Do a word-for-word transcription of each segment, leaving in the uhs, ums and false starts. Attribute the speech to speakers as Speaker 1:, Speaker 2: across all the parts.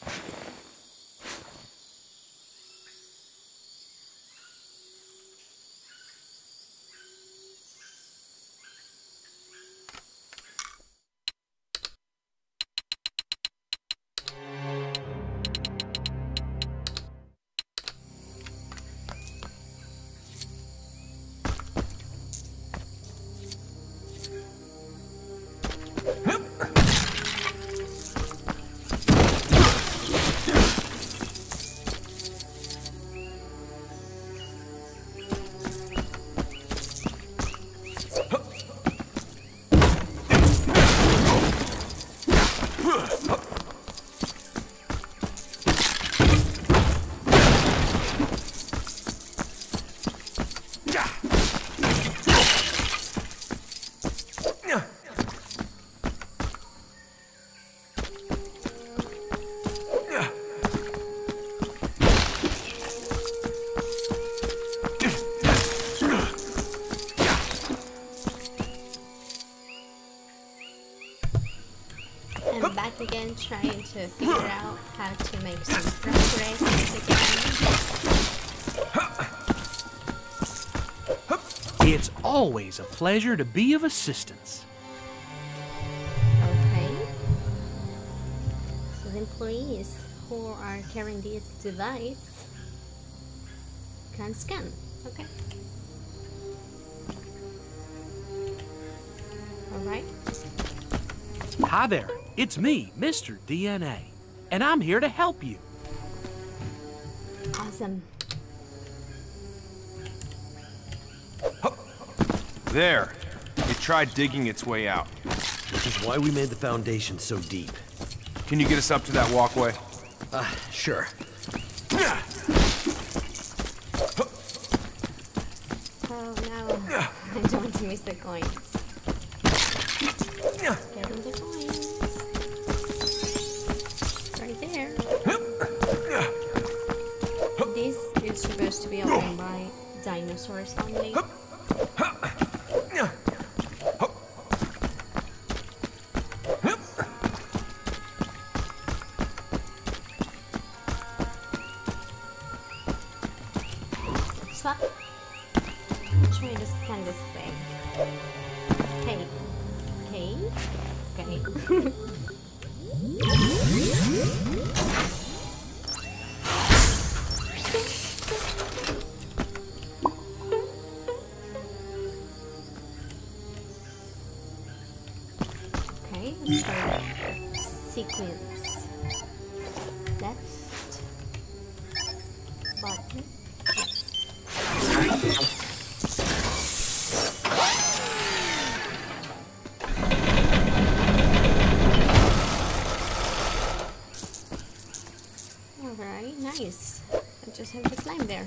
Speaker 1: Again, trying to figure out how to make some progress again.
Speaker 2: It's always a pleasure to be of assistance.
Speaker 1: Okay. So the employees who are carrying this device can scan. Okay. Alright.
Speaker 2: Hi there. It's me, Mister D N A, and I'm here to help you.
Speaker 1: Awesome.
Speaker 3: There. It tried digging its way out.
Speaker 4: Which is why we made the foundation so deep.
Speaker 3: Can you get us up to that walkway?
Speaker 4: Ah, uh, sure.
Speaker 1: Oh no. I don't want to miss the coins. Getting the coins. Right there. This is supposed to be opened by dinosaurs only. Swap. Try to scan this thing. Hey. Okay. Okay. Okay, let's try sequence. Left button. Alright, nice. I just have to climb there.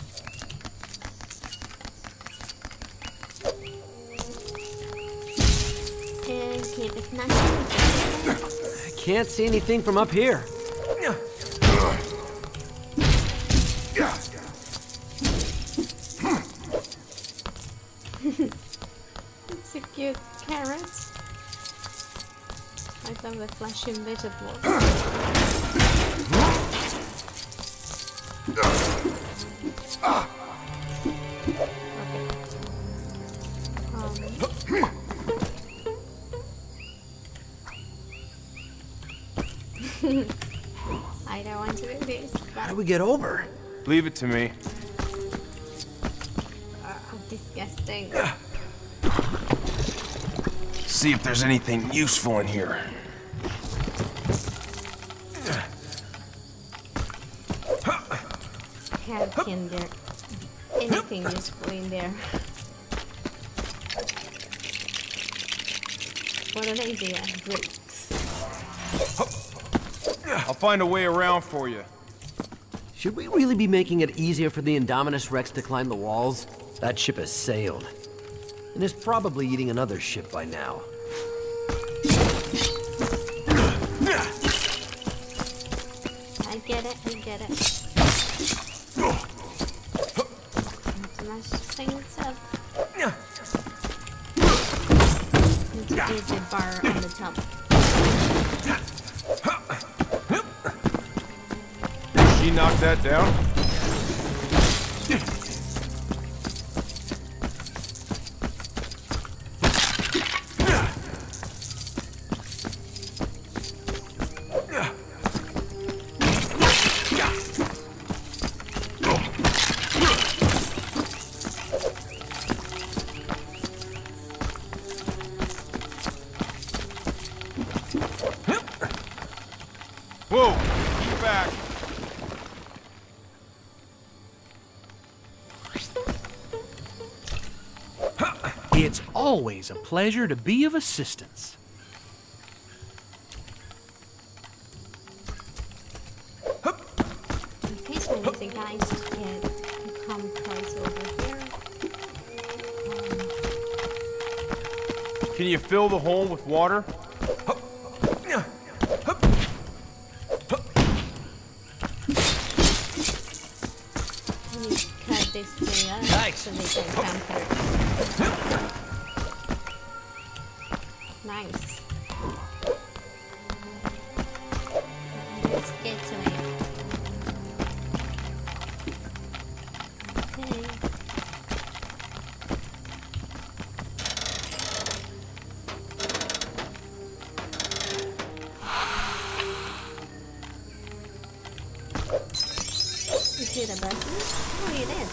Speaker 1: And keep it nice.
Speaker 4: I can't see anything from up here.
Speaker 1: It's a cute carrot. I love the flashing vegetables. Um. I don't want to do this.
Speaker 4: How do we get over?
Speaker 3: Leave it to me.
Speaker 1: Uh, disgusting.
Speaker 3: See if there's anything useful in here.
Speaker 1: How can there be anything useful in there? What an idea. Bricks.
Speaker 3: I'll find a way around for you.
Speaker 4: Should we really be making it easier for the Indominus Rex to climb the walls? That ship has sailed. And is probably eating another ship by now.
Speaker 1: I get it, I get it. Not much things up. Need to do the bar on the top.
Speaker 3: you knock that down? Whoa! Keep back!
Speaker 2: It's always a pleasure to be of assistance.
Speaker 1: In case anything, guys, can come close over here.
Speaker 3: Can you fill the hole with water?
Speaker 1: Let me cut this thing up so they can come through. Nice. Let's get to it. Okay. Is it a button? Oh, it is.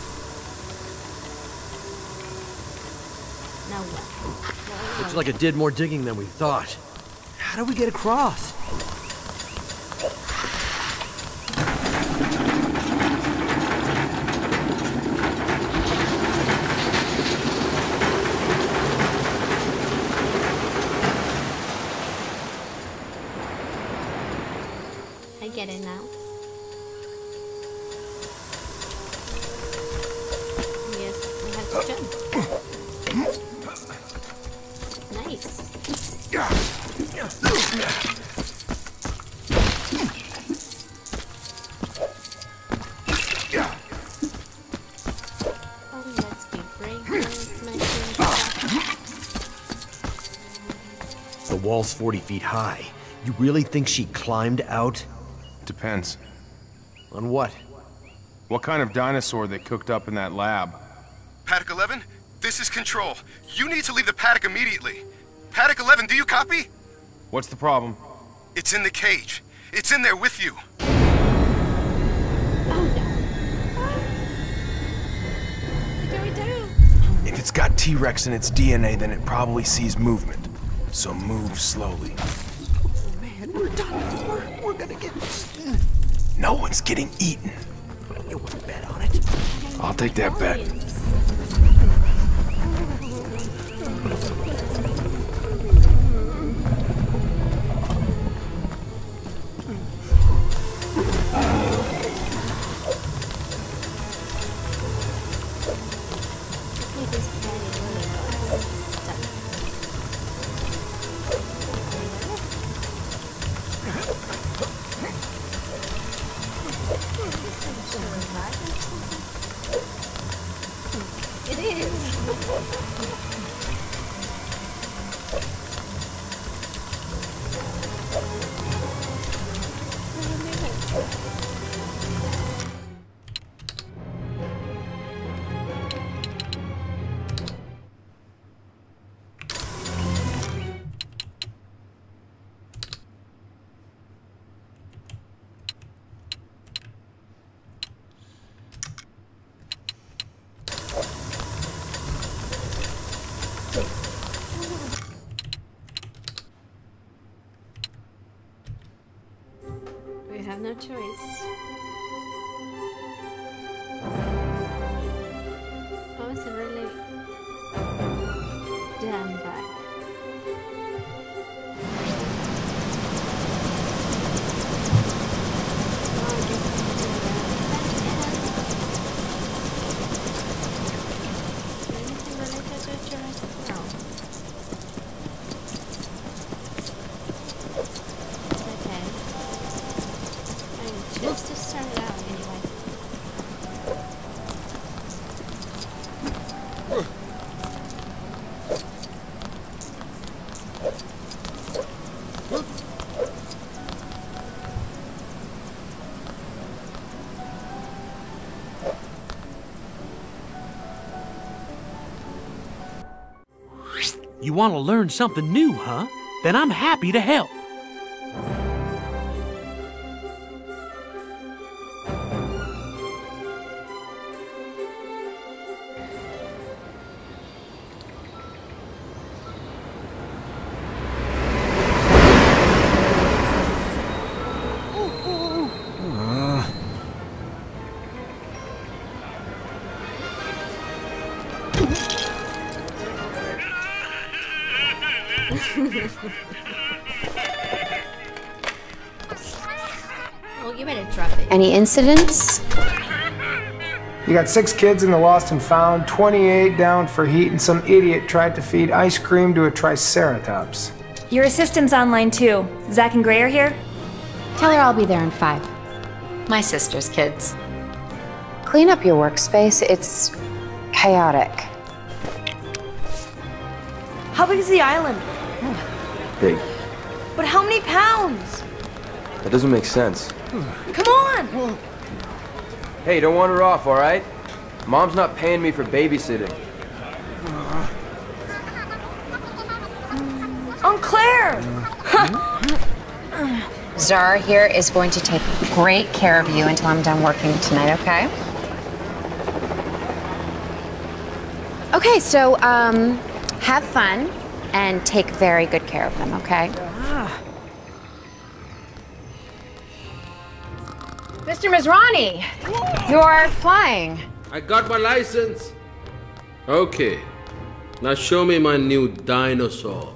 Speaker 1: Now what? Now
Speaker 4: Looks
Speaker 1: what?
Speaker 4: like it did more digging than we thought. How do we get across?
Speaker 1: I get it now. Yes, we have to jump. Nice. Oh, let's be brave. Let's make things happen.
Speaker 4: The wall's forty feet high. You really think she climbed out?
Speaker 3: Depends.
Speaker 4: On what?
Speaker 3: What kind of dinosaur they cooked up in that lab?
Speaker 5: Paddock eleven, this is Control. You need to leave the paddock immediately. Paddock eleven, do you copy?
Speaker 3: What's the problem?
Speaker 5: It's in the cage. It's in there with you.
Speaker 1: Oh no. What do we do?
Speaker 3: If it's got T-Rex in its D N A, then it probably sees movement. So move slowly.
Speaker 4: Man, we're done. We're, we're gonna get...
Speaker 3: No one's getting eaten.
Speaker 4: You want to bet on it?
Speaker 3: I'll take that bet.
Speaker 1: It is. We have no choice. Oh, it's really damn bad. Just to start
Speaker 2: You want to learn something new, huh? Then I'm happy to help.
Speaker 1: Oh, you better drop it.
Speaker 6: Any incidents?
Speaker 7: You got six kids in the lost and found, twenty-eight down for heat, and some idiot tried to feed ice cream to a triceratops.
Speaker 8: Your assistant's online too. Zach and Gray are here?
Speaker 6: Tell her I'll be there in five. My sister's kids. Clean up your workspace. It's chaotic.
Speaker 8: How big is the island?
Speaker 9: Big.
Speaker 8: But how many pounds?
Speaker 9: That doesn't make sense.
Speaker 8: Come on!
Speaker 9: Hey, don't wander off, all right? Mom's not paying me for babysitting.
Speaker 8: Aunt Claire!
Speaker 6: Zara here is going to take great care of you until I'm done working tonight, okay? Okay, so, um, have fun and take very good care of them, okay? Mister Masrani, you're flying.
Speaker 10: I got my license. Okay. Now show me my new dinosaur.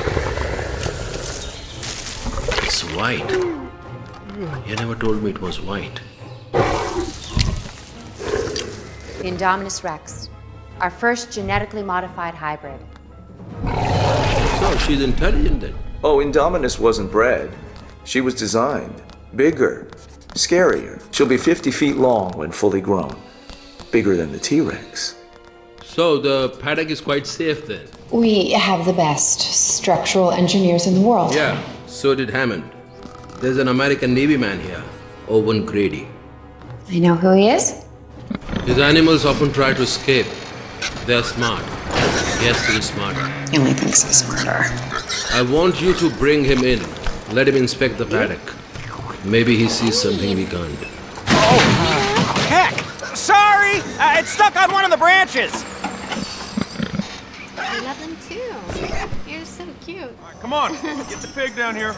Speaker 10: It's white. You never told me it was white.
Speaker 6: The Indominus Rex, our first genetically modified hybrid.
Speaker 10: So she's intelligent then.
Speaker 11: Oh, Indominus wasn't bred. She was designed. Bigger. Scarier. She'll be fifty feet long when fully grown. Bigger than the T-Rex.
Speaker 10: So the paddock is quite safe then?
Speaker 6: We have the best structural engineers in the world.
Speaker 10: Yeah, so did Hammond. There's an American Navy man here, Owen Grady.
Speaker 6: I know who he is.
Speaker 10: His animals often try to escape. They're smart. He has to be smarter.
Speaker 6: He only thinks he's smarter.
Speaker 10: I want you to bring him in. Let him inspect the paddock. Maybe he sees something we can't.
Speaker 2: Oh, heck! Sorry! Uh, it's stuck on one of the branches!
Speaker 1: I love them too. You're so cute.
Speaker 3: Right, come on, get the pig down here.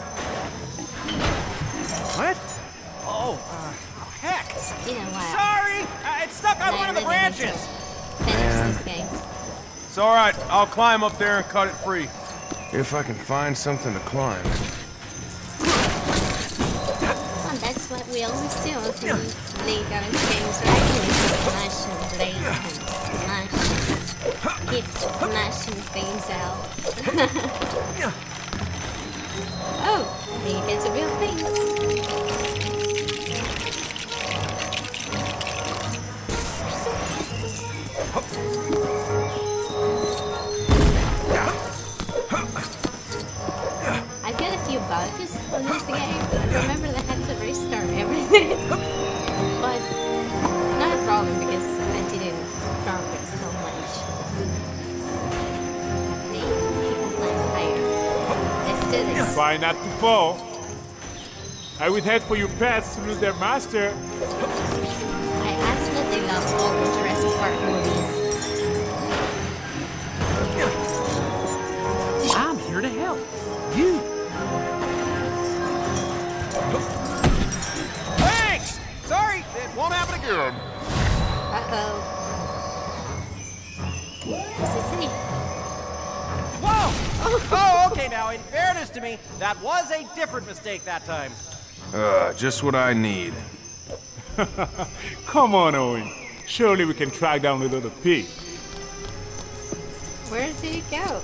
Speaker 3: What? Oh, uh, heck!
Speaker 1: You know what?
Speaker 2: Sorry! Uh, it's stuck on one of the branches!
Speaker 1: Finish this game.
Speaker 3: It's all right. I'll climb up there and cut it free.
Speaker 5: If I can find something to climb.
Speaker 1: Oh, that's what we always do. So they got in games, right? We smash and blade and smash. Keep smashing things out. Oh, you get to real things. I've got a few bugs on this game. Remember that I had to restart everything. But not a problem because I didn't progress so much. They people climb higher. Let's do this.
Speaker 12: Try not to fall. I would hate for your pets to lose their master.
Speaker 1: I absolutely love all the Jurassic Park movies.
Speaker 2: I'm here to help. You.
Speaker 13: Thanks! Sorry, it won't happen again.
Speaker 1: Uh-oh. Is it safe?
Speaker 13: Whoa! Oh, okay, now, in fairness to me, that was a different mistake that time.
Speaker 3: Uh, just what I need.
Speaker 12: Come on, Owen. Surely we can track down the little pig.
Speaker 1: Where did he go?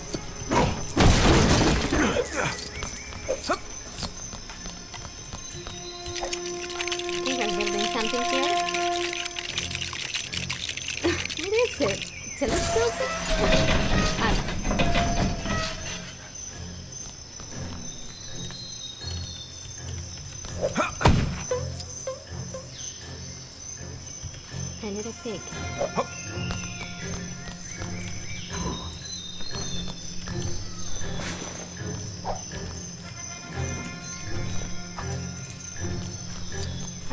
Speaker 1: I think I'm building something here. What is it? Telescope? Ah. A little pig.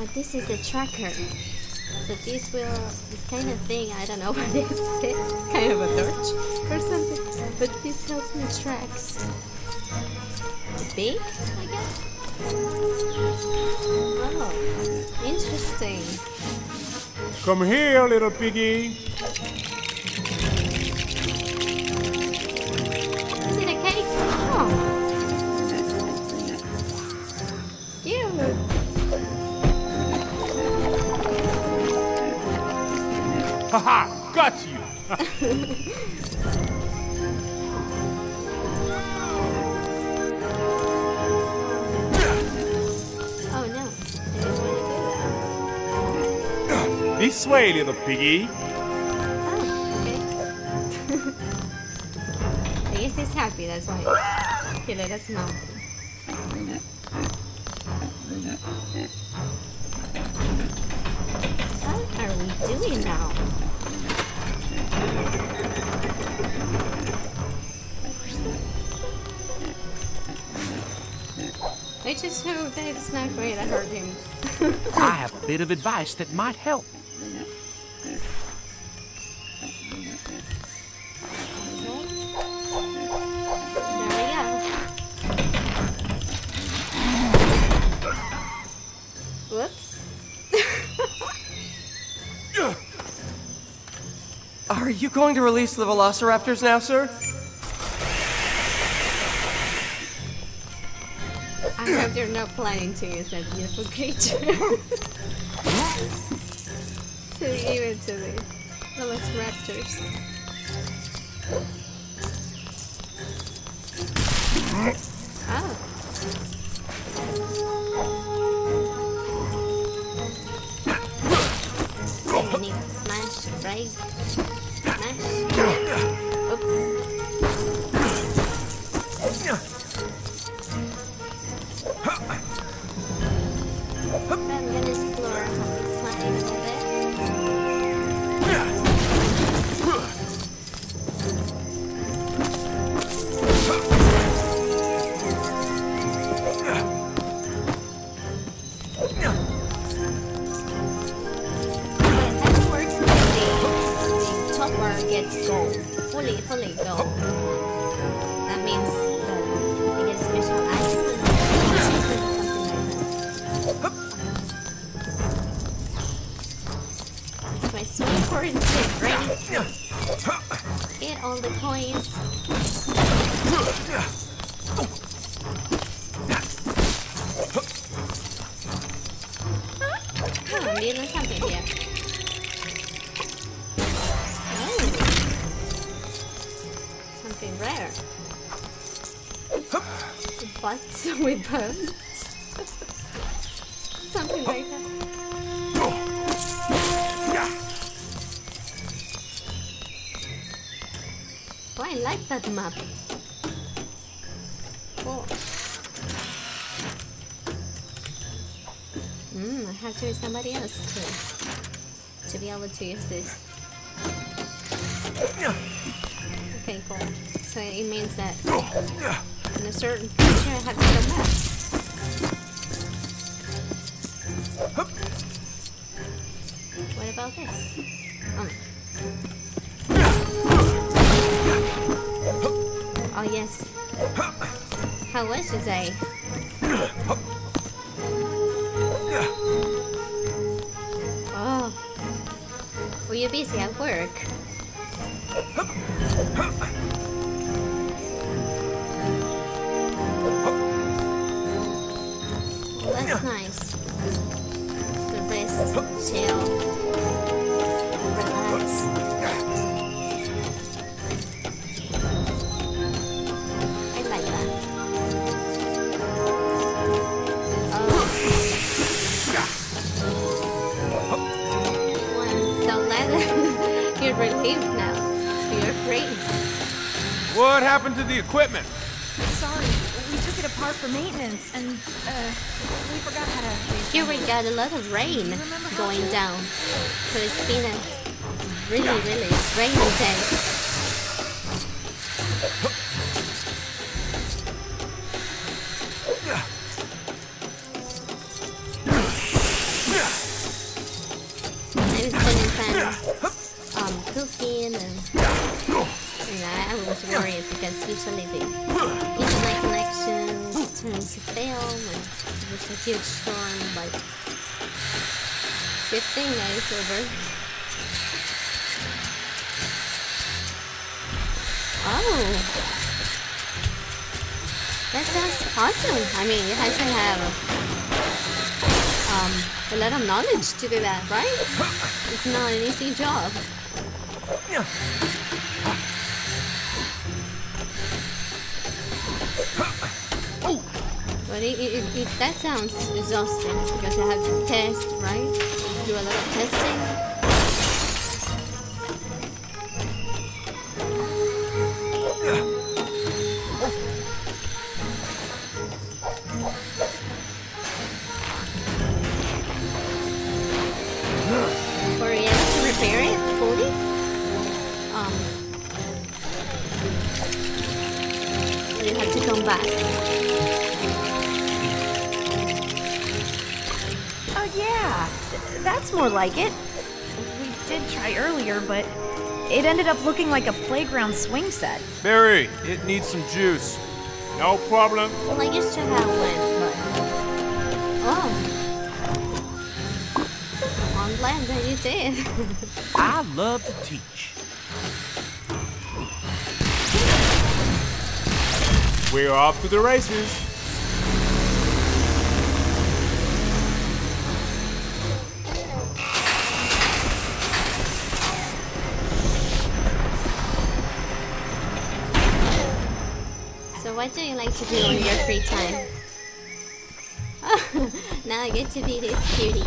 Speaker 1: Oh, this is a tracker. So this will, this kind of thing, I don't know what it is. It's kind of a torch or something. But this helps me tracks. Big, I guess? Oh, interesting.
Speaker 12: Come here, little piggy.
Speaker 1: Is it a cake? Oh. Cute.
Speaker 12: Haha, got you.
Speaker 1: Oh no, I didn't want to do that.
Speaker 12: This way, little piggy.
Speaker 1: Oh, okay. I guess he's happy, that's why he let us know. What are we doing now? I just hope that it's not going to hurt him.
Speaker 2: I have a bit of advice that might help.
Speaker 1: Whoops.
Speaker 13: Are you going to release the velociraptors now, sir?
Speaker 1: I hope you're not planning to use that beautiful creature. To give it to the velociraptors. Oh. I need to smash, right? Smash. Oops. I'm gonna explore how it's flying a little bit. Gets gold. Fully, fully gold. That means that I get special item or something like that. My sweet corn chip ready. Get all the coins. Oh, I'm doing something here. Rare. Butts with bones. Something like that. Oh, I like that map. Cool. Hmm, I have to use somebody else to, to be able to use this. Okay, cool. So it means that in a certain future I have to come back. What about this? Um. Oh yes. How was your day? Oh. Were you busy at work? That's nice. The rest, chill, relax. I like that. Oh. Well, I'm so glad that you're relieved now. You're free.
Speaker 12: What happened to the equipment?
Speaker 14: Sorry, we took it apart for maintenance, and uh, we forgot how to.
Speaker 1: Here we got a lot of rain going down, so it's been a really, really rainy day. usually the internet connection turns to fail when there's a huge storm, but good thing that it's over. Oh, that sounds awesome. I mean, you have to have um, a lot of knowledge to do that, right? It's not an easy job. But it, it, it, that sounds exhausting because you have to test, right? Do a lot of testing. For you to repair it fully, um, you have to come back.
Speaker 14: Yeah, th that's more like it. We did try earlier, but it ended up looking like a playground swing set.
Speaker 12: Barry, it needs some juice. No problem.
Speaker 1: Well, I used to have one, but... Oh. I'm glad that you did.
Speaker 2: I love to teach.
Speaker 12: We're off to the races.
Speaker 1: What do you like to do on your free time? Oh, now I get to be this cutie.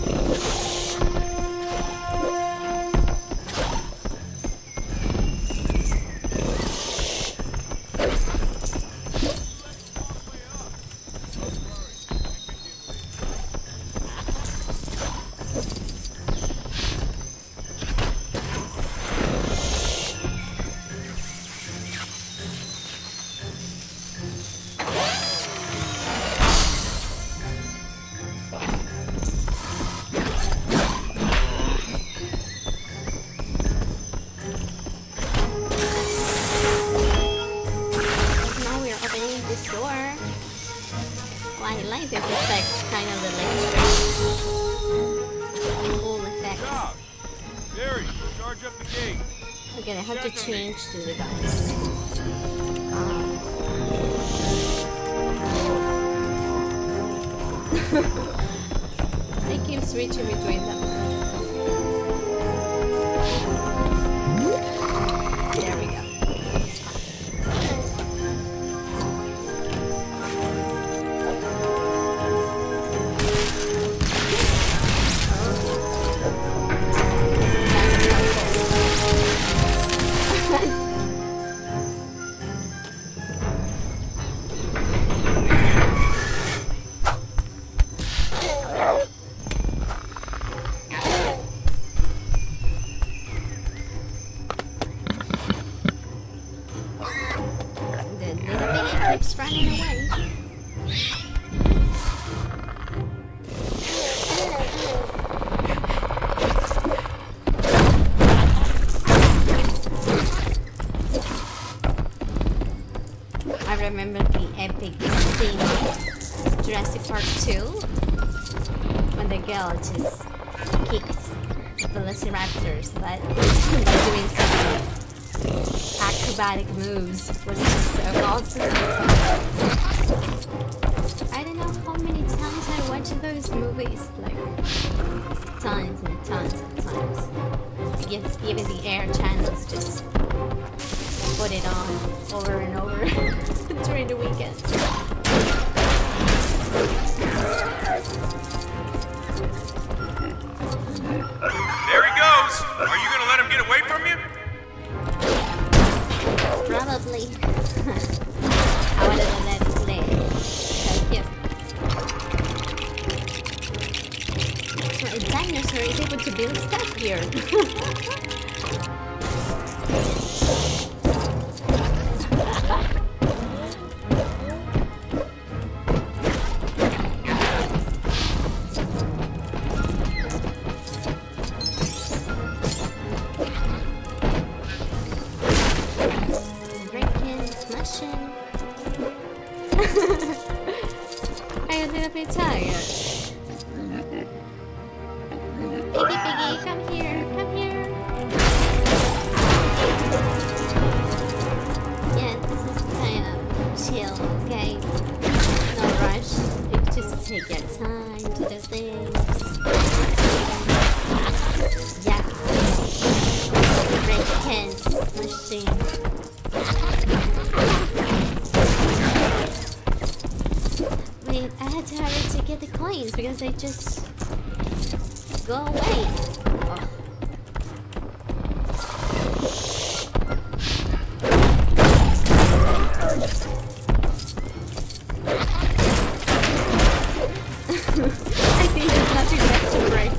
Speaker 1: Change to the guys. Um. I keep switching between them. There we go. Remember the epic scene in Jurassic Park two when the girl just kicks velociraptors by, by doing some acrobatic moves. It was just so awesome. I don't know how many times I watched those movies, like tons and tons of times. Against even the air channels, just put it on over and over during the weekend.
Speaker 5: There he goes! Are you gonna let him get away from you?
Speaker 1: Probably. I wanted to let it play. Thank you. So a dinosaur is able to build stuff here. Break-ins, I'm a little bit tired. Baby Piggy, come here, come here. Yeah, this is kind of chill, okay? No rush. You just take your time to do things. Yeah. Great hand machine. Wait, I had to hurry to get the coins because they just go away. Oh. I think there's nothing left to break.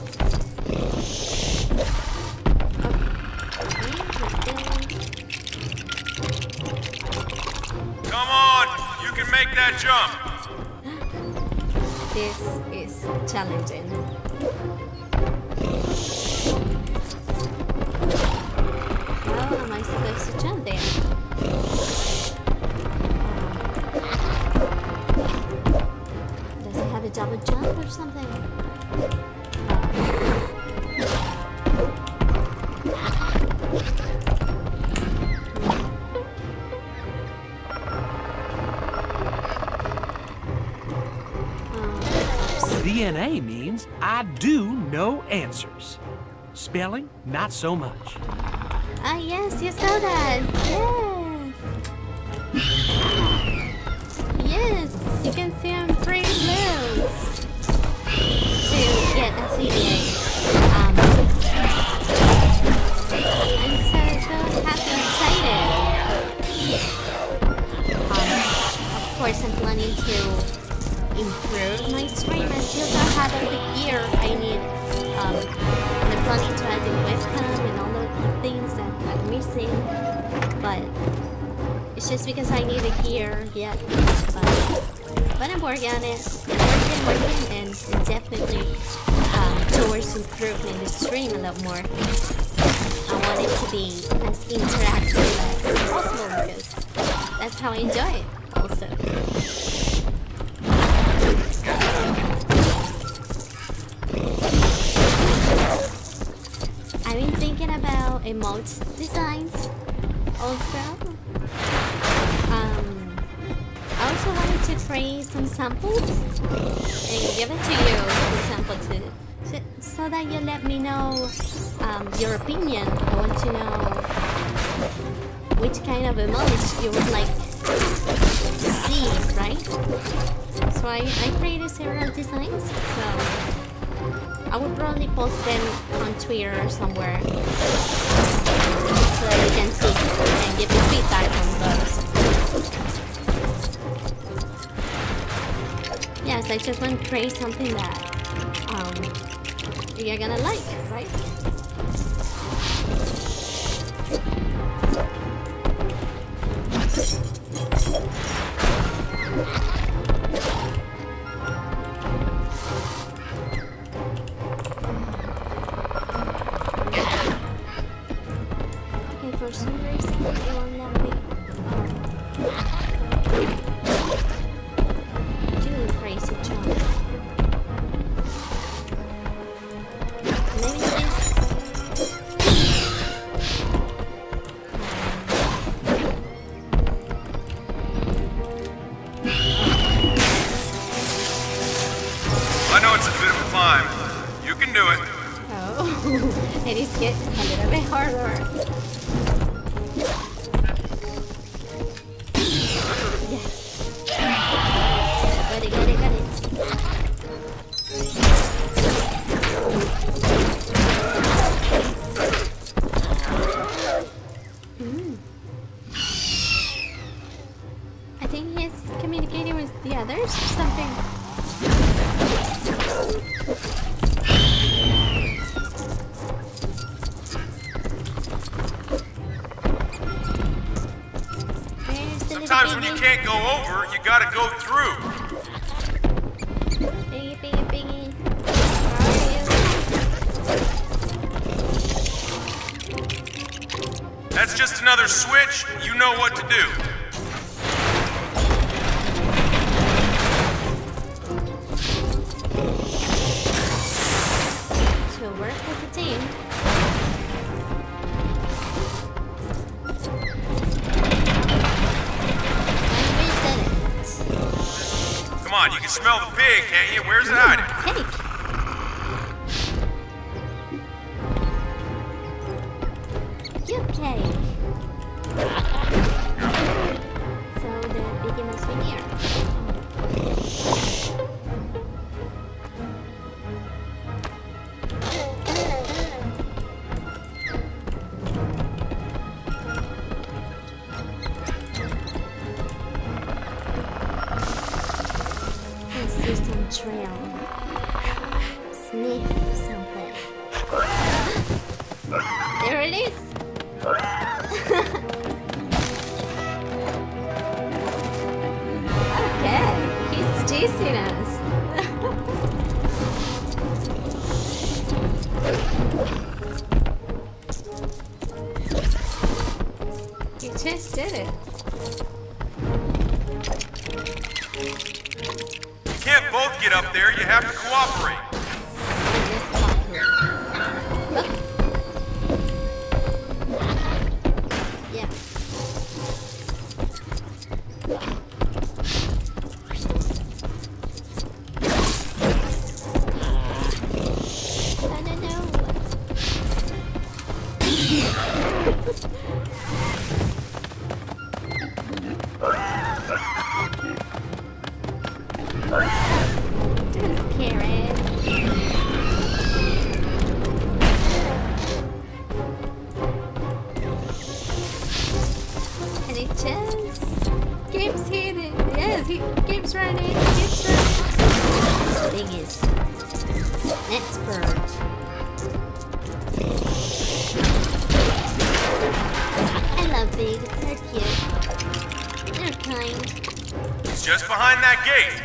Speaker 5: Come on, you can make that jump.
Speaker 1: This is challenging. How am I supposed to jump there? Does it have a double jump or something?
Speaker 2: D N A means I do know answers. Spelling, not so much.
Speaker 1: Ah, yes, you saw that. Yes. Yes, you can see I'm three blues to get a C D A. Um, I'm so, so happy and excited. Um, of course, I'm planning to improve my stream. I still don't have all the gear I need. Um, I'm planning to add the webcam and all of the things that I'm missing, but it's just because I need the gear yet. But, but I'm working on it. I'm working, working, and definitely um, towards improving the stream a lot more. I want it to be as interactive as possible because that's how I enjoy it also. I've been thinking about emote designs also. Um, I also wanted to create some samples and give it to you, for example, to, so, so that you let me know um, your opinion. I want to know which kind of emotes you would like to see, right? So I, I created several designs, so I would probably post them on Twitter or somewhere so that you can see and give me feedback on those. Yes, I just want to create something that um, you're gonna like, right? For some reason, it won't let me do the crazy jump. Maybe this.
Speaker 5: I know it's a bit of a climb. You can do it.
Speaker 1: Oh, it is getting a little bit harder. Got it, got it, got it. Mm. I think he's communicating with the others or something.
Speaker 5: Sometimes when you can't go over, you gotta go through.
Speaker 1: Piggy, piggy, piggy.
Speaker 5: That's just another switch. You know what to do. on, you can smell the pig, can't you? Where's it hiding?
Speaker 1: Pig. Cute cake. So the piggy must be near. Trail. Sniff something. There it is. Okay, he's chasing us. You just did it.
Speaker 5: Can't both get up there, you have to cooperate.
Speaker 1: Yeah. I don't know.
Speaker 5: Just behind that gate.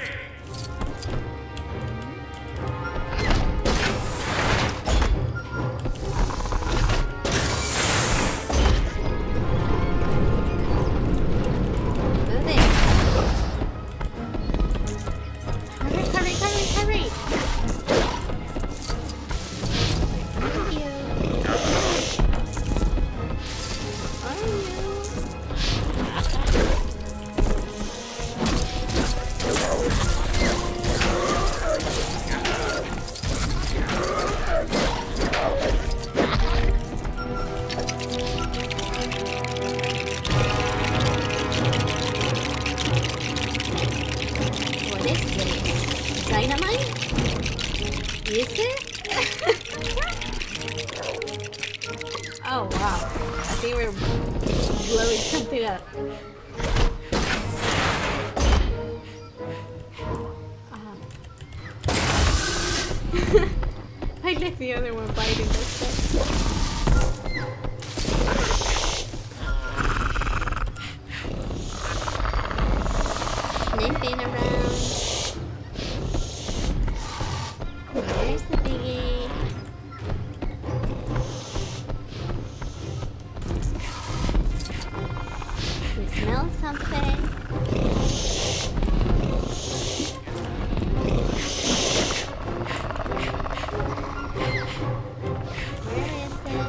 Speaker 1: Oh wow, I think we're blowing something up. Uh. I let the other one biting this stuff. Sniffing around. Where's the biggie? We smell something. Where is it?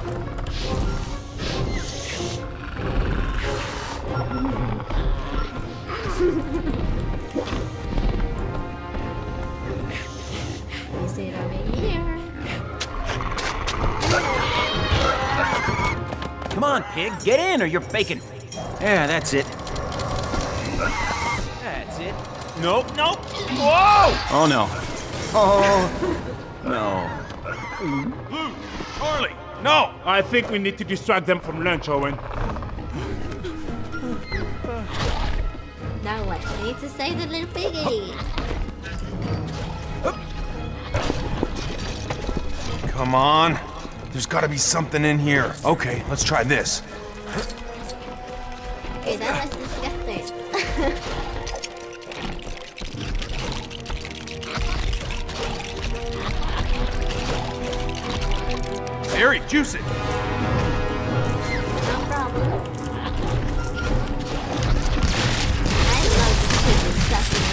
Speaker 1: Is it over here?
Speaker 15: Come on, pig, get in or you're baking. Yeah, that's it. That's it. Nope, nope. Whoa! Oh no. Oh no.
Speaker 12: Blue, Charlie, no! I think we need to distract them from lunch, Owen.
Speaker 1: Now what? I need to save the little piggy.
Speaker 3: Come on. There's gotta be something in here. Okay, let's try this.
Speaker 1: Okay, that was disgusting.
Speaker 3: Harry, juice it.
Speaker 1: No problem. I love this chicken stuff in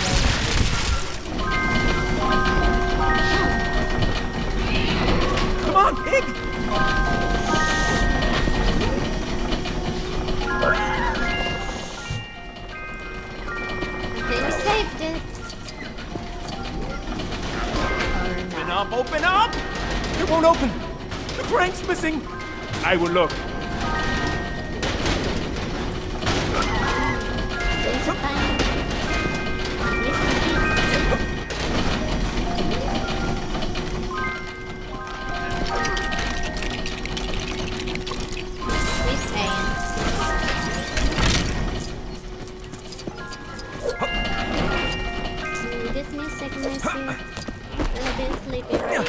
Speaker 15: Come on, pig!
Speaker 1: I think we saved it.
Speaker 15: Open up!
Speaker 12: It won't open! The crank's missing! I will look.
Speaker 1: This music makes you a little bit sleepy, right?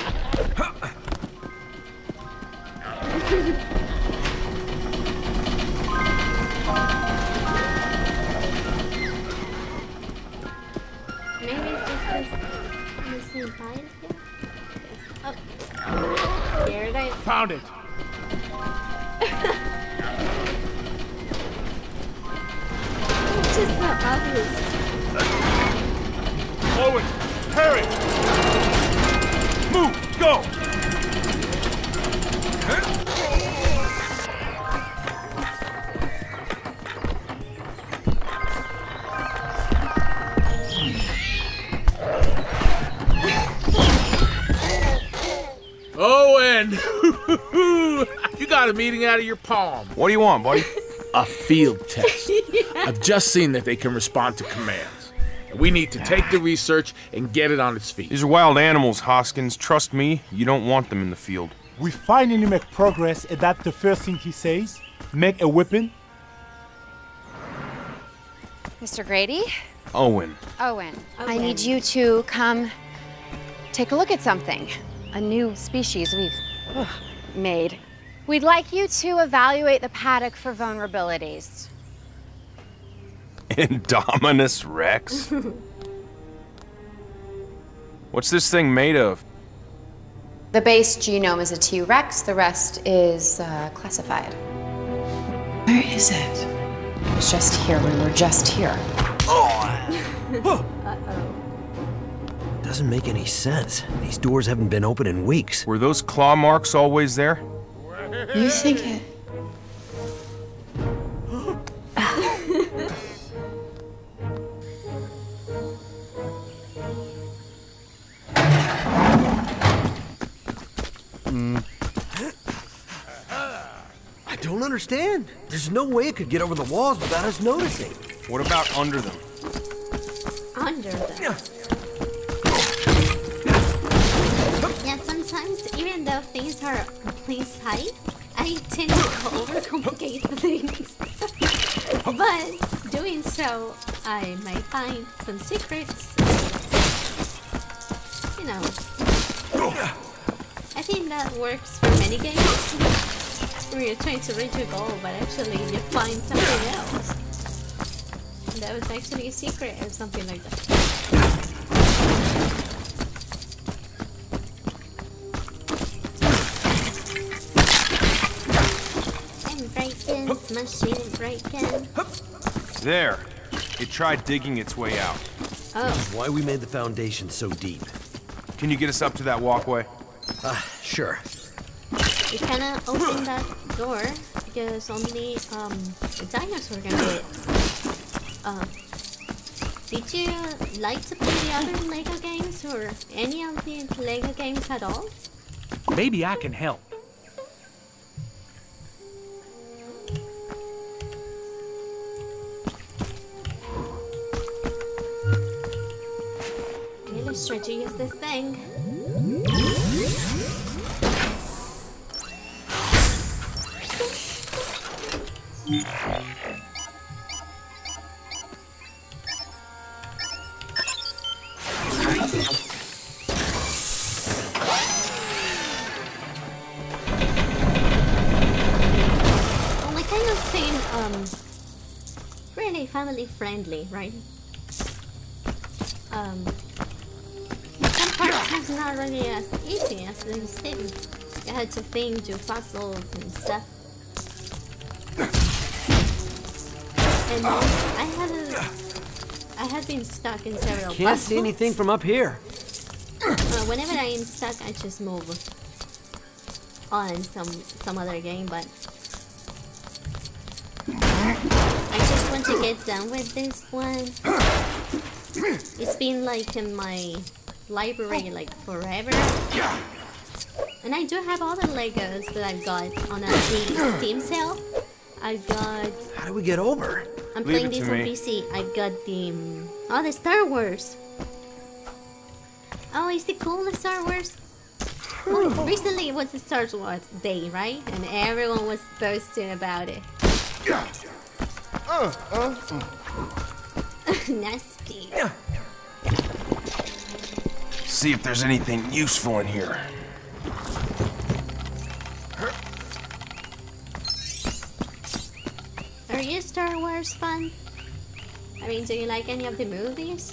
Speaker 1: Maybe this is the same pile here? Oh, there it is.
Speaker 12: Found it.
Speaker 1: It's just so obvious.
Speaker 12: Owen, hurry! Move, go!
Speaker 16: Owen! You got a meeting out of your palm.
Speaker 3: What do you want, buddy?
Speaker 16: A field test. I've just seen that they can respond to commands. We need to take the research and get it on its feet.
Speaker 3: These are wild animals, Hoskins. Trust me, you don't want them in the field.
Speaker 12: We finally make progress, and that's the first thing he says. Make a weapon.
Speaker 6: Mister Grady?
Speaker 3: Owen.
Speaker 6: Owen. I need you to come take a look at something. A new species we've ugh, made. We'd like you to evaluate the paddock for vulnerabilities.
Speaker 3: Indominus Rex? What's this thing made of?
Speaker 6: The base genome is a T Rex, the rest is uh, classified. Where is it? It was just here, we were just here.
Speaker 1: Uh-oh.
Speaker 4: Doesn't make any sense. These doors haven't been open in weeks.
Speaker 3: Were those claw marks always there?
Speaker 6: You think it...
Speaker 4: I don't understand. There's no way it could get over the walls without us noticing.
Speaker 3: What about under them?
Speaker 1: Under them. Yeah, sometimes even though things are complete sight, I tend to overcomplicate things. But doing so, I might find some secrets. You know. I think that works for many games. Where you're trying to reach a goal, but actually you find something else. That was actually a secret or something like that. I'm breaking, machine breaking.
Speaker 3: There. It tried digging its way out.
Speaker 1: Oh.
Speaker 4: Which is why we made the foundation so deep.
Speaker 3: Can you get us up to that walkway?
Speaker 4: Ah, uh, sure.
Speaker 1: You cannot open that door because only um, the dinosaur can do it. Uh, did you like to play the other Lego games or any of the Lego games at all?
Speaker 2: Maybe I can help.
Speaker 1: Really stretchy is this thing. Well, it kind of seemed um really family friendly, right? Um, some parts was not really as easy as they seemed. You had to think, do puzzles and stuff. And then I had a, I had been stuck in several
Speaker 4: Can't
Speaker 1: puzzles.
Speaker 4: see anything from up here.
Speaker 1: Uh, whenever I am stuck, I just move on some some other game. But I just want to get done with this one. It's been like in my library like forever. And I do have other Legos that I've got on a Steam sale. I've got...
Speaker 4: How do we get over?
Speaker 1: I'm playing this on P C. I've got the... Um, oh, the Star Wars. Oh, is it cool, the Star Wars? Well, recently it was the Star Wars Day, right? And everyone was boasting about it.
Speaker 3: Uh, uh,
Speaker 1: Nasty.
Speaker 3: See if there's anything useful in here.
Speaker 1: Are you a Star Wars fan? I mean, do you like any of the movies?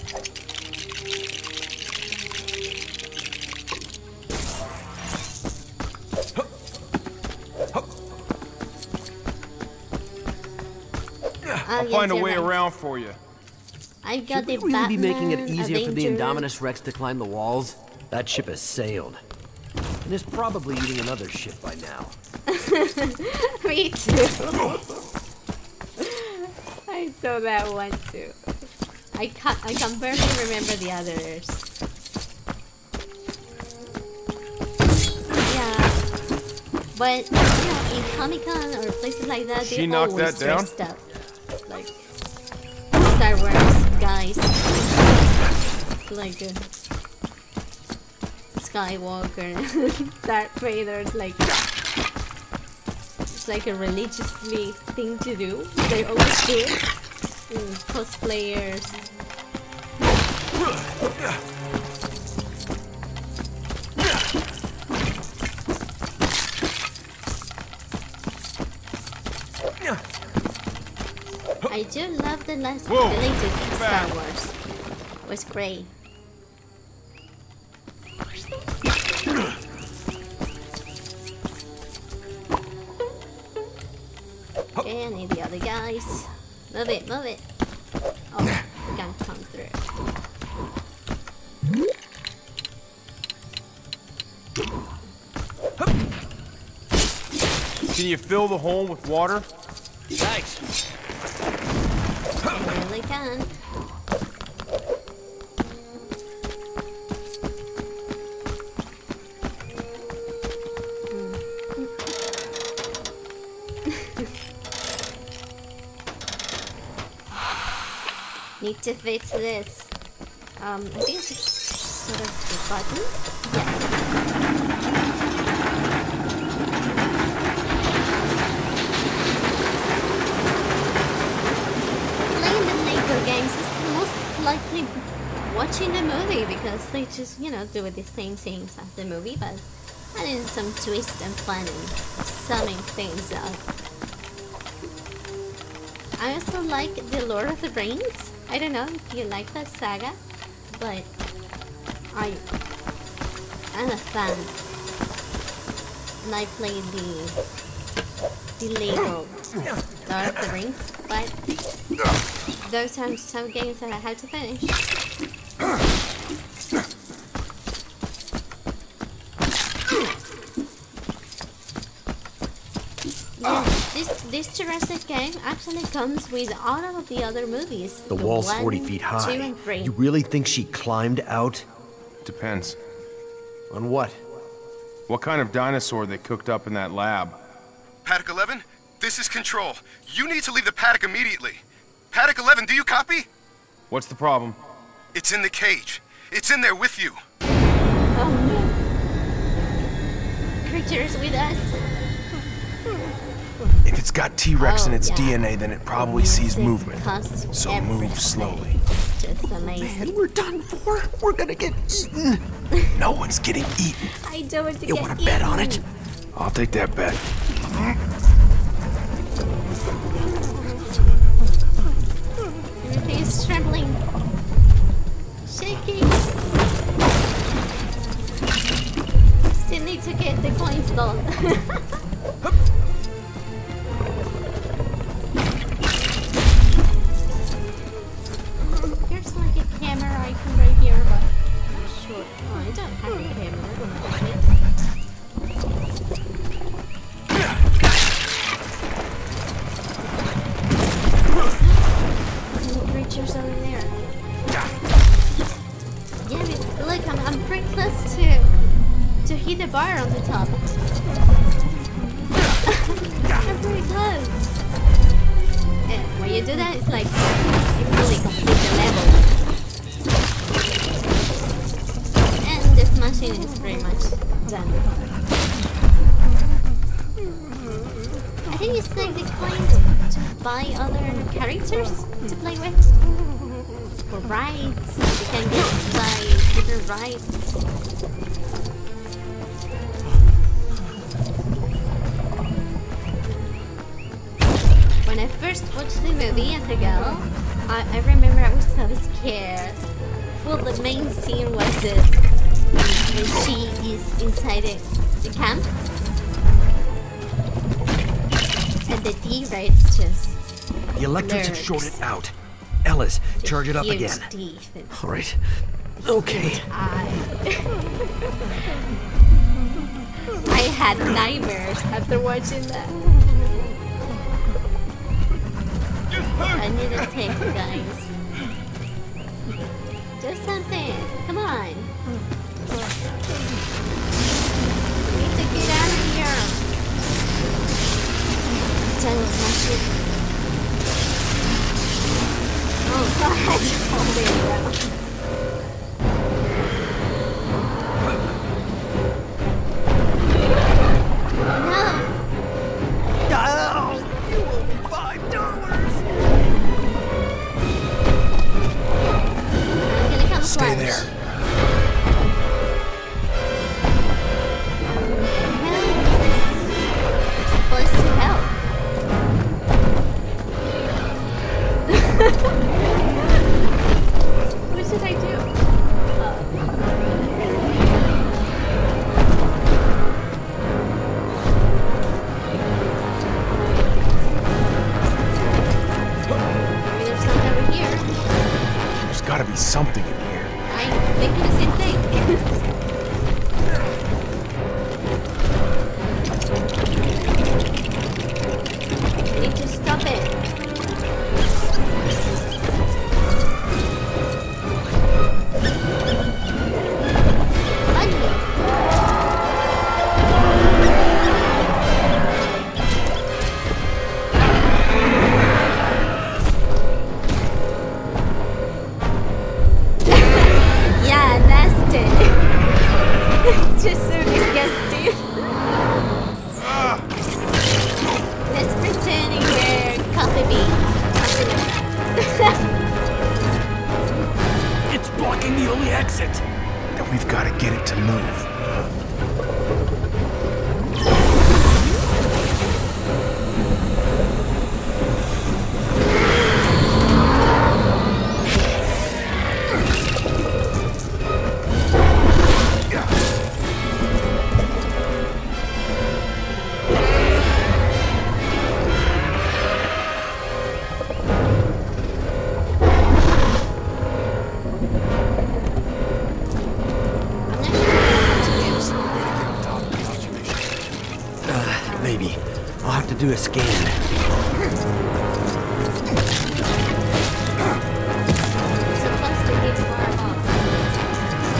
Speaker 7: I'll find a way around for you.
Speaker 1: I got
Speaker 4: Should we
Speaker 1: the
Speaker 4: really
Speaker 1: Batman,
Speaker 4: be making it easier for the
Speaker 1: Avenger.
Speaker 4: Indominus Rex to climb the walls? That ship has sailed. And is probably eating another ship by now.
Speaker 1: Me too. I saw that one too. I can I can barely remember the others. Yeah, but you know, in Comic-Con or places like that,
Speaker 7: She
Speaker 1: they
Speaker 7: knocked
Speaker 1: always
Speaker 7: that down?
Speaker 1: dressed up like Star Wars guys, like uh, Skywalker, Darth Vader's like. It's like a religiously thing to do. They always do it. Mm, cosplayers. I do love the last
Speaker 7: Whoa,
Speaker 1: village in Star
Speaker 7: back.
Speaker 1: Wars. It was great. Okay, I need the other guys. Move it, move it. Oh, we can't come through.
Speaker 7: Can you fill the hole with water?
Speaker 15: Thanks.
Speaker 1: I really can. Need to fix this. Um, I think it's sort of the button. Yeah. Playing the Lego games is most likely watching the movie because they just, you know, do the same things as the movie, but adding some twist and planning, summing things up. I also like the Lord of the Rings. I don't know if you like that saga, but I I'm a fan. And I played the the Lego Lord of the Rings, but those are some games that I had to finish. Yeah, this this Jurassic game actually comes with all of the other movies.
Speaker 4: The wall's
Speaker 1: one,
Speaker 4: forty feet
Speaker 1: two,
Speaker 4: high.
Speaker 1: and three.
Speaker 4: You really think she climbed out?
Speaker 3: Depends.
Speaker 4: On what?
Speaker 7: What kind of dinosaur they cooked up in that lab?
Speaker 5: Paddock eleven, this is Control. You need to leave the paddock immediately. Paddock eleven, do you copy?
Speaker 7: What's the problem?
Speaker 5: It's in the cage. It's in there with you.
Speaker 1: Oh no. Creatures with us.
Speaker 3: If it's got T-Rex in
Speaker 1: Oh,
Speaker 3: its
Speaker 1: yeah.
Speaker 3: D N A, then it probably sees
Speaker 1: Music
Speaker 3: movement.
Speaker 1: costs
Speaker 3: So
Speaker 1: everything.
Speaker 3: move slowly.
Speaker 1: Just amazing.
Speaker 4: Man, we're done for. We're gonna get eaten.
Speaker 3: No one's getting eaten.
Speaker 1: I don't want to
Speaker 4: You
Speaker 1: get
Speaker 4: wanna bet on it?
Speaker 1: eaten.
Speaker 3: I'll take that bet.
Speaker 1: Everything is trembling. Shaking. Still need to get the coins though. There's like a camera icon right here, but I'm not sure. Oh, I don't have a camera. Any creatures over there? Yeah, but look, I'm, I'm hit the bar on the top. I'm pretty close. And when you do that, it's like you fully complete the level. And this machine is pretty much done. I think it's like the coin to buy other characters to play with. For rides, you can get buy different rides. When I first watched the movie as a girl, I, I remember I was so scared. Well, the main scene was the, when she is inside the, the camp. And the T-Rex just
Speaker 4: The electrics have
Speaker 1: lurks.
Speaker 4: shorted out. Ellis, charge it up
Speaker 1: Huge
Speaker 4: again.
Speaker 1: teeth and
Speaker 4: All right. Okay.
Speaker 1: eye. I had nightmares after watching that. I need to take you guys. Do something. Come on. We need to get out of here. Don't smash it. Oh god, hold it down. No!
Speaker 4: Oh, you owe me five dollars.
Speaker 1: I'm gonna come
Speaker 3: Stay
Speaker 1: flash.
Speaker 3: there.
Speaker 1: Supposed to help. What should I do? Maybe there's something over here.
Speaker 3: There's gotta be something in here.
Speaker 1: I'm thinking the same thing. We need to stop it. Yeah, that's it. It's just so disgusting. Let's pretend we're coffee beans.
Speaker 3: It's blocking the only exit. And we've got to get it to move.
Speaker 4: Maybe. I'll have to do a scan.
Speaker 1: Supposed to be far off.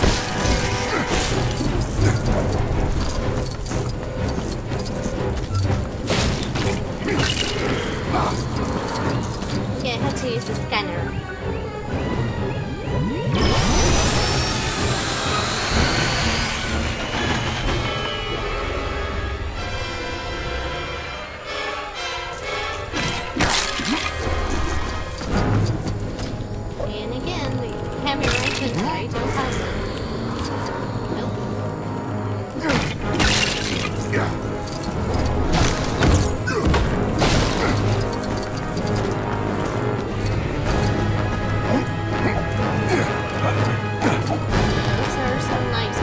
Speaker 1: Okay, I have to use the scanner. And again, the camera icons I don't have them. Those are some nice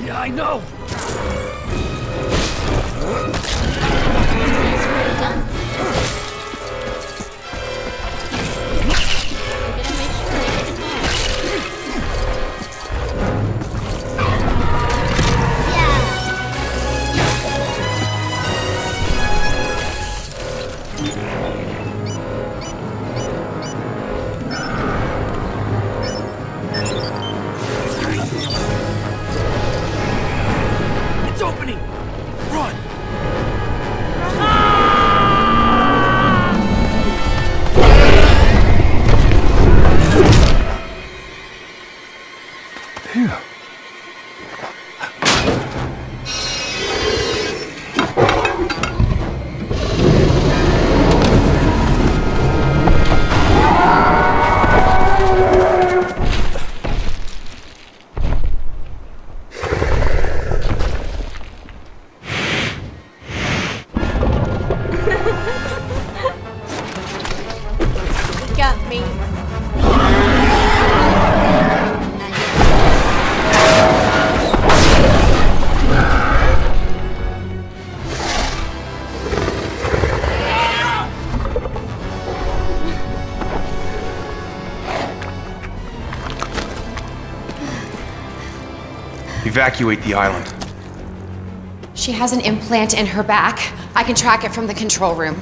Speaker 4: Yeah, I know. It's opening! Run!
Speaker 3: Phew.
Speaker 1: Got me.
Speaker 3: Evacuate the island.
Speaker 6: She has an implant in her back. I can track it from the control room.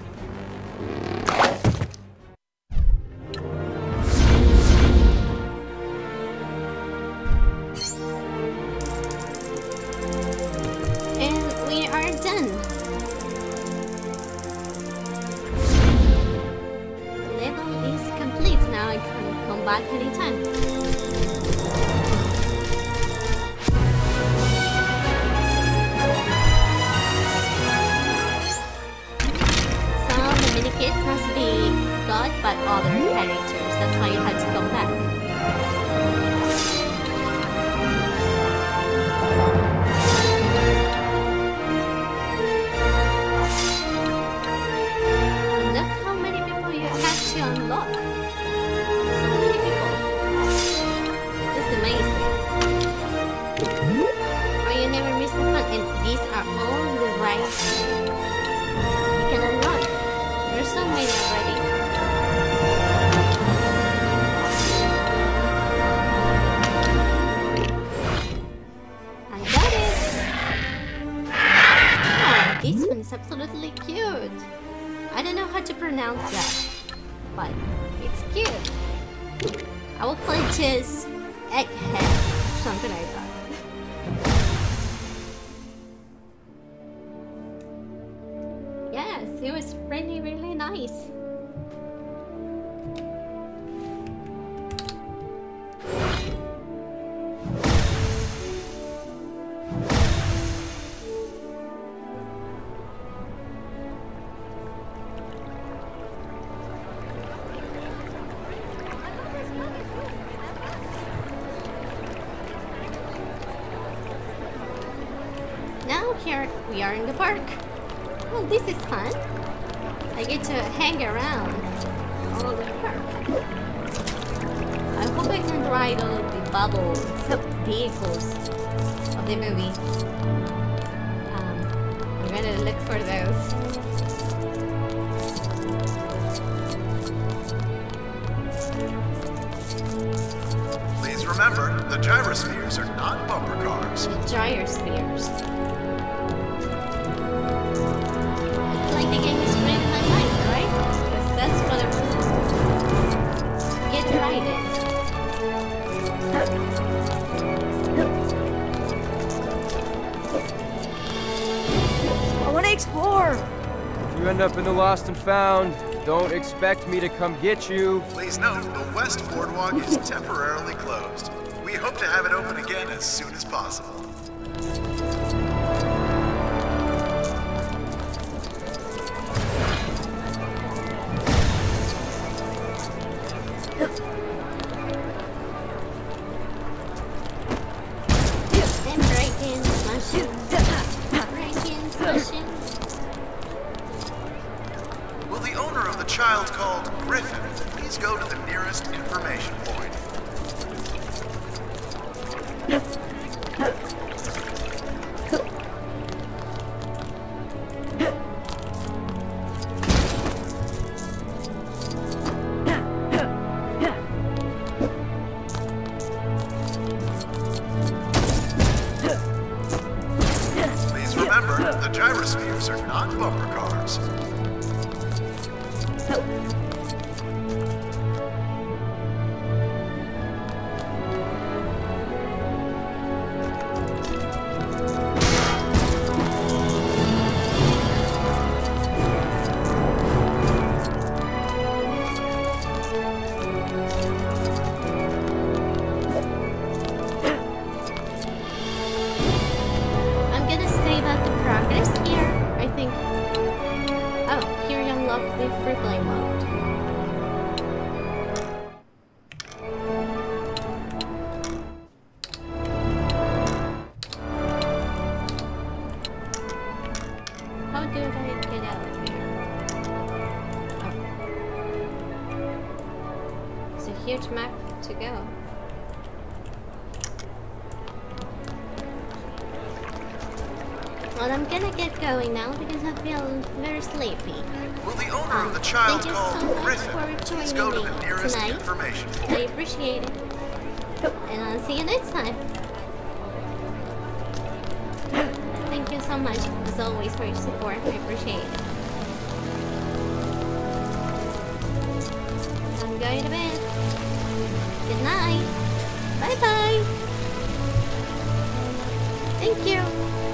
Speaker 1: And we are done. The level is complete. Now I can come back anytime. Kids must be got by other characters. That's why you had to come back. Look how many people you have to unlock. So many people. This is amazing. Oh, you never miss the fun. And these are all the rights you can unlock. There's so many already. I got it! Oh, this one is absolutely cute. I don't know how to pronounce that, but it's cute. I will call it just Egghead, something like that. Yes, it was really, really nice. Now here we are in the park. Well, this is fun. I get to hang around all over the park. I hope I can ride all of the bubble vehicles of the movie. Um, I'm gonna look for those.
Speaker 17: Please remember, the gyrospheres are not bumper cars.
Speaker 1: Gyrospheres. Like the game is playing in my mind, right? Because that's what I'm supposed to get right in.
Speaker 8: I want to explore.
Speaker 9: If you end up in the lost and found, don't expect me to come get you.
Speaker 17: Please note, the West Boardwalk is temporarily closed. We hope to have it open again as soon as possible. Will the owner of the child called Griffin please go to the nearest information point? Gyrospheres are not bumper cars.
Speaker 1: I'm gonna save up the progress here. I think. Oh, here you unlock the free play mode. How do I get out of here? Oh. It's a huge map to go. Well, I'm gonna get going now because I feel very sleepy.
Speaker 17: Will the owner of the child
Speaker 1: Thank you
Speaker 17: called
Speaker 1: so much
Speaker 17: Griffin
Speaker 1: for
Speaker 17: please
Speaker 1: joining
Speaker 17: go to
Speaker 1: me
Speaker 17: the nearest
Speaker 1: tonight.
Speaker 17: information
Speaker 1: I
Speaker 17: point?
Speaker 1: appreciate it. And I'll see you next time. Thank you so much, as always, for your support. I appreciate it. I'm going to bed. Good night. Bye-bye. Thank you.